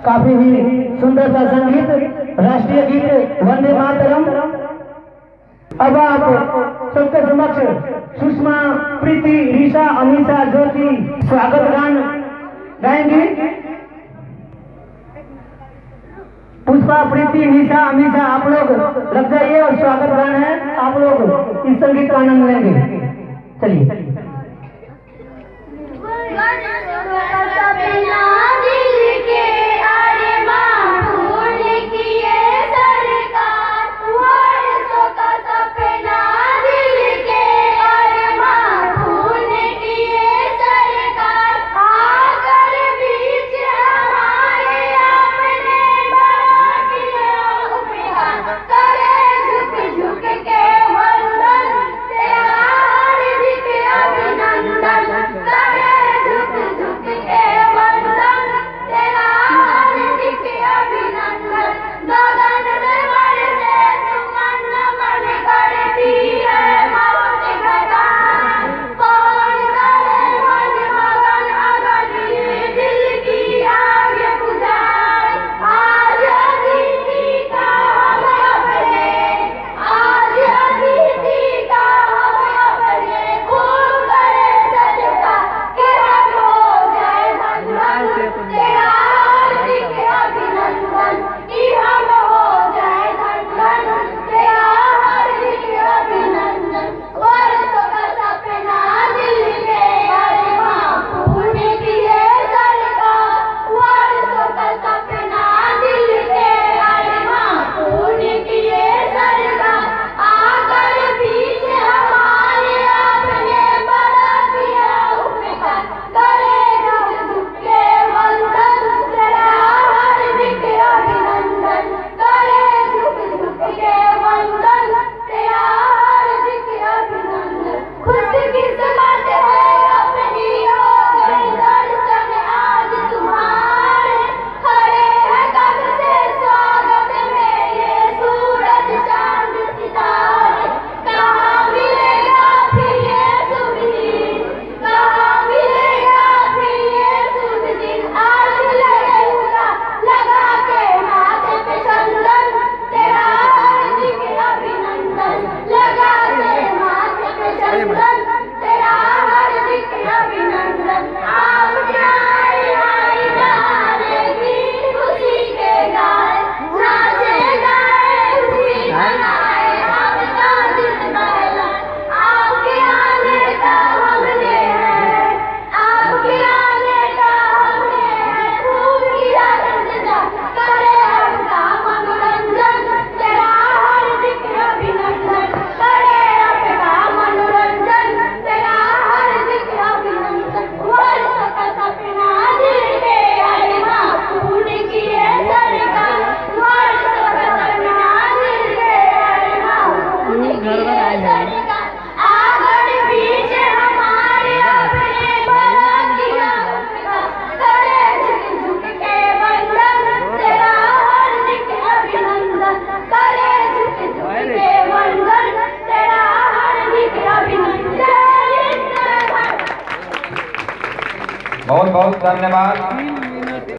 काफी ही सुंदर सा संगीत, राष्ट्रीय गीत वंदे मातरम। अब आप सबके समक्ष सुषमा, प्रीति, ऋषा, अमीषा, ज्योति स्वागत गान गाएंगी। पुष्पा, प्रीति, निशा, अमीषा आप लोग लग जाइए और स्वागत गान है, आप लोग इस संगीत का आनंद लेंगे। चलिए। बहुत बहुत धन्यवाद।